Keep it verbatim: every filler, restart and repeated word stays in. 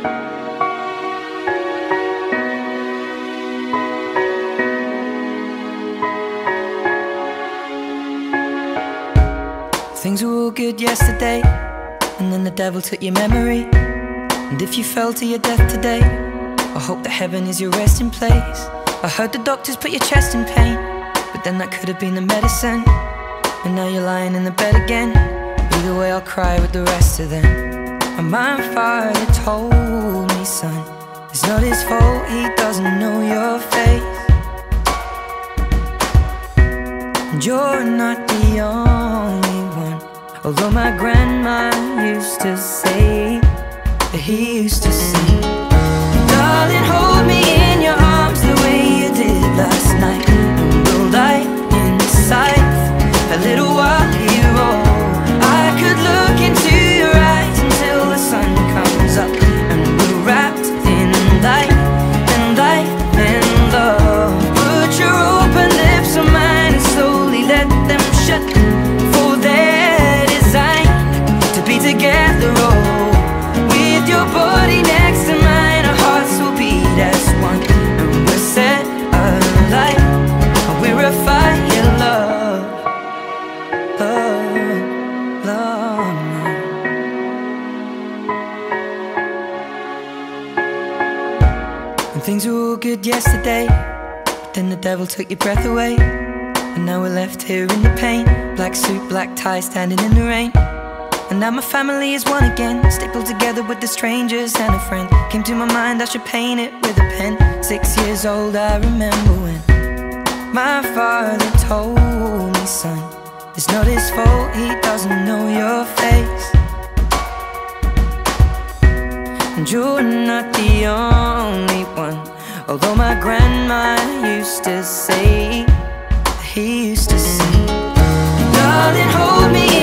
Things were all good yesterday, and then the devil took your memory. And if you fell to your death today, I hope that heaven is your resting place. I heard the doctors put your chest in pain, but then that could have been the medicine. And now you're lying in the bed again. Either way I'll cry with the rest of them. And my father told me, son, it's not his fault, he doesn't know your face. And you're not the only one, although my grandma used to say that he used to sing, darling, hold me in your arms the way you did last night, and we'll lie inside a little while here. Oh, I could look into your eyes until the sun comes up, and we're wrapped in light and light and love. Put your open lips on mine and slowly let them shut, for they're designed to be together. Oh, with your body next to mine, our hearts will beat as one, and we're set alight, and we're a fire love, love, love. And things were all good yesterday, but then the devil took your breath away. And now we're left here in the pain, black suit, black tie, standing in the rain. And now my family is one again, stapled together with the strangers and a friend. Came to my mind I should paint it with a pen. Six years old I remember when my father told me, son, it's not his fault, he doesn't know your face. And you're not the only one, although my grandma used to say, he used to sing, darling, hold me